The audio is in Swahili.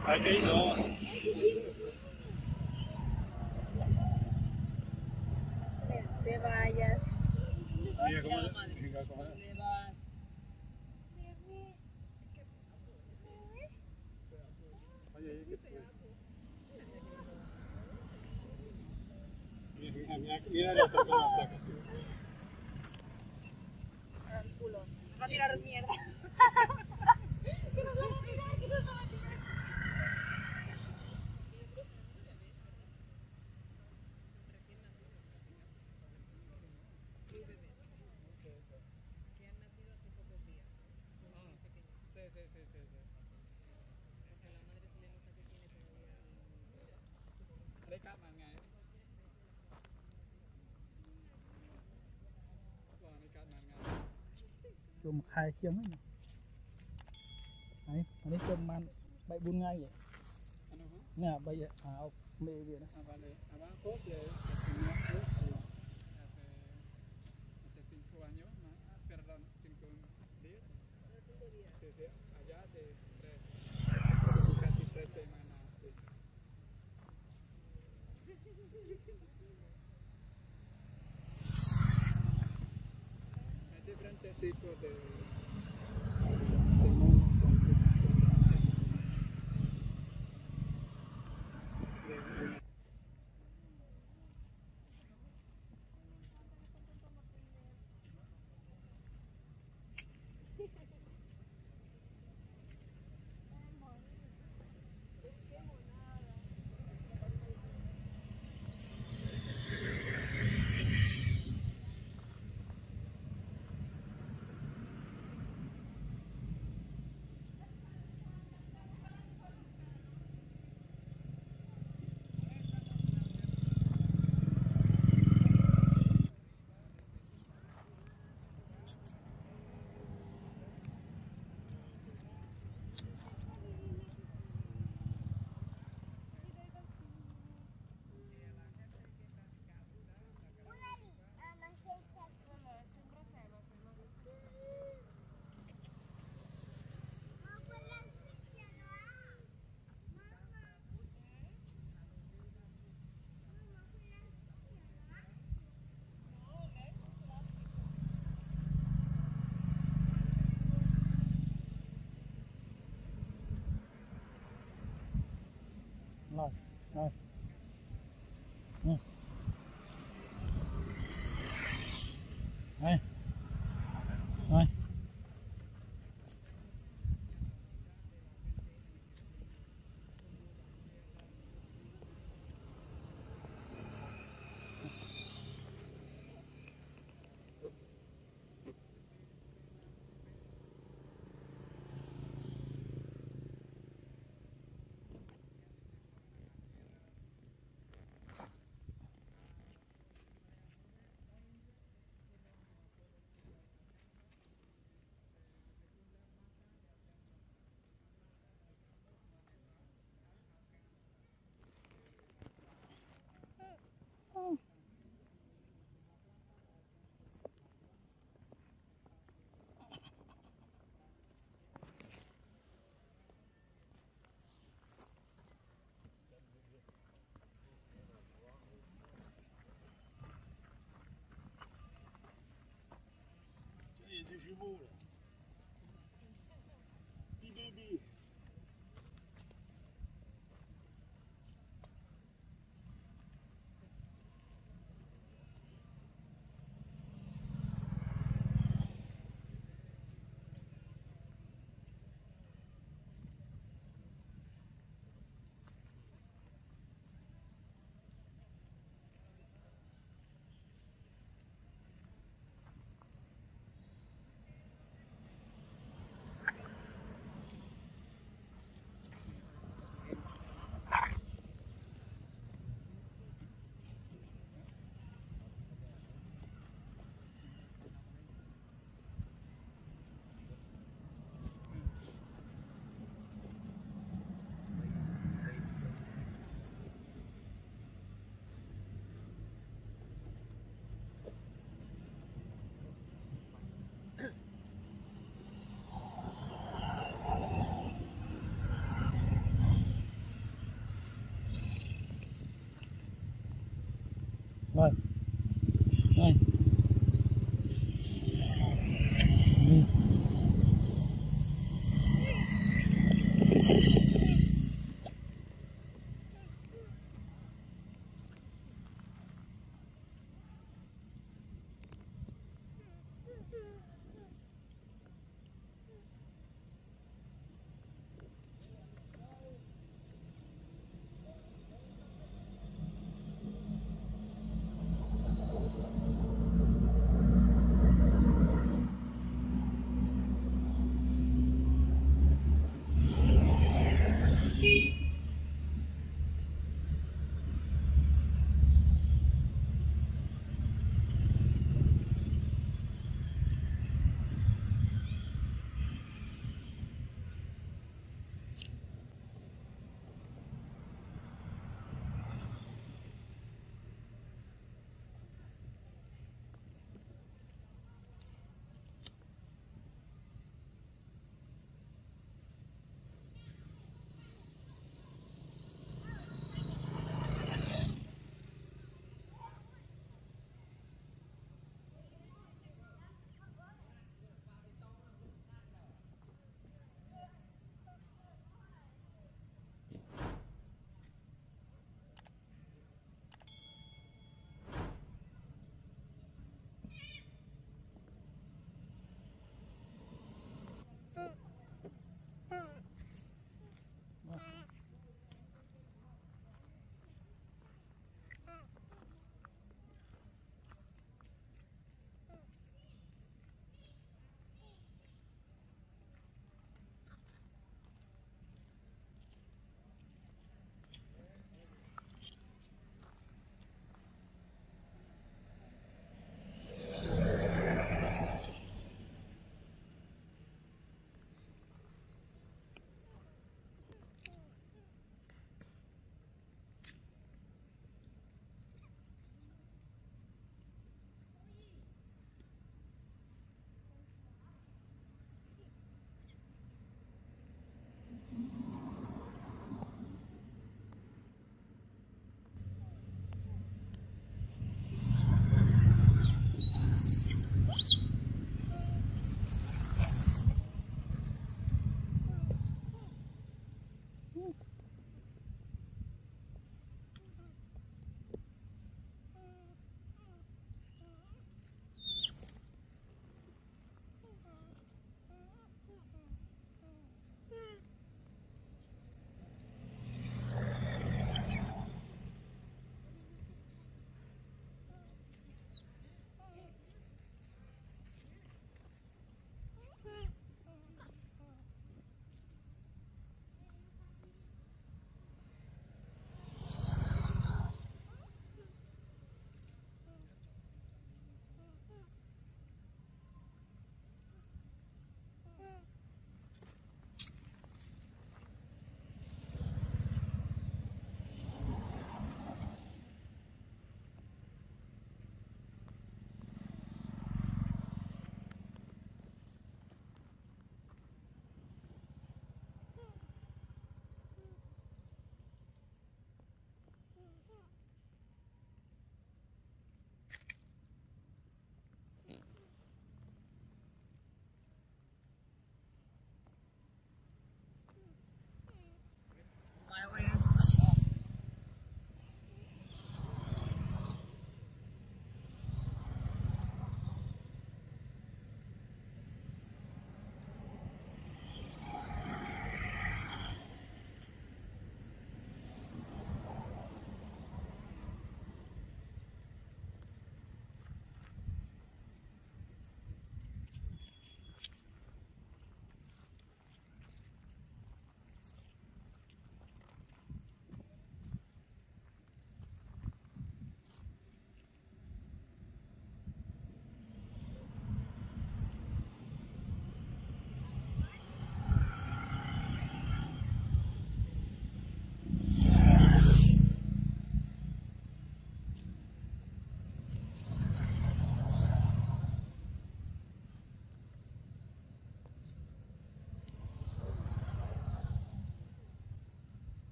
Aquí no. Te vayas. Mira cómo mira cómo ¿Dónde vas? oye, que sube. Mira el otro cómo está acá. El culo. Va a tirar mierda. Que nos va a tirar, que nos va a tirar. Que han nacido hace pocos días. Son muy pequeños. Sí. Porque a la madre se le nota que tiene todavía el... Đây các bạn ngày Vâng, đây các bạn ngày ចូលមួយខែជាងហ្នឹងនេះចូលប្រហែល 3-4 ថ្ងៃទេ Ano ho? នេះអា3អាមេវាណា Vale, abajo se terminó hace 5 años, ¿no? Perdón, 5 días. Sí, allá hace 3, casi 3 semanas. Sí. Hay diferentes tipos de monos con rồi rồi đây rồi Il y a des jumeaux là. Petit bébé.